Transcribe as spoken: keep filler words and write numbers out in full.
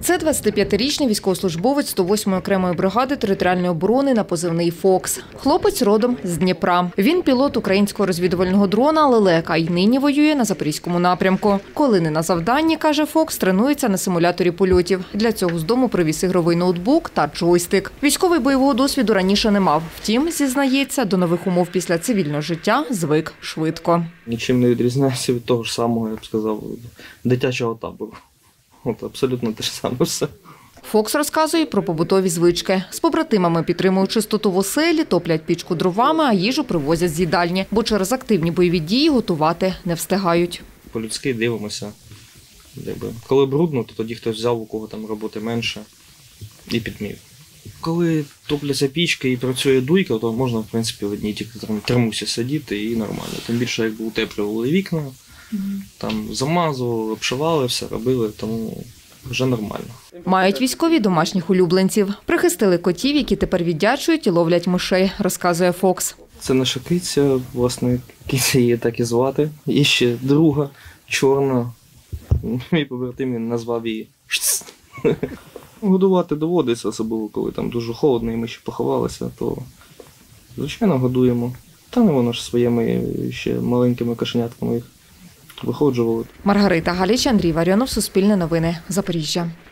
Це двадцятип'ятирічний військовослужбовець сто восьмої окремої бригади територіальної оборони на позивний «Фокс». Хлопець родом з Дніпра. Він пілот українського розвідувального дрона «Лелека» і нині воює на Запорізькому напрямку. Коли не на завданні, каже Фокс, тренується на симуляторі польотів. Для цього з дому привіз ігровий ноутбук та джойстик. Військовий бойового досвіду раніше не мав. Втім, зізнається, до нових умов після цивільного життя звик швидко. Нічим не відрізняється від того ж самого, я б сказав, дитячого табору. От абсолютно те ж саме все. Фокс розказує про побутові звички. З побратимами підтримують чистоту в оселі, топлять пічку дровами, а їжу привозять з їдальні, бо через активні бойові дії готувати не встигають. По-людськи дивимося. Коли брудно, то тоді хтось взяв, у кого там роботи менше, і підмів. Коли топляться пічки і працює дуйка, то можна, в принципі, в одній тільки термусі сидіти і нормально. Тим більше, якби утеплювали вікна, там замазували, обшивали, все робили, тому вже нормально. Мають військові домашніх улюбленців. Прихистили котів, які тепер віддячують і ловлять мишей, розказує Фокс. Це наша киця, власне, киця її так і звати. Є ще друга, чорна. Мій побратим він назвав її. Годувати доводиться, особливо коли там дуже холодно і ми ще поховалися, то звичайно годуємо. Та не воно ж своїми ще маленькими кошенятками їх виходжували. Маргарита Галіч, Андрій Варіонов, Суспільне новини, Запоріжжя.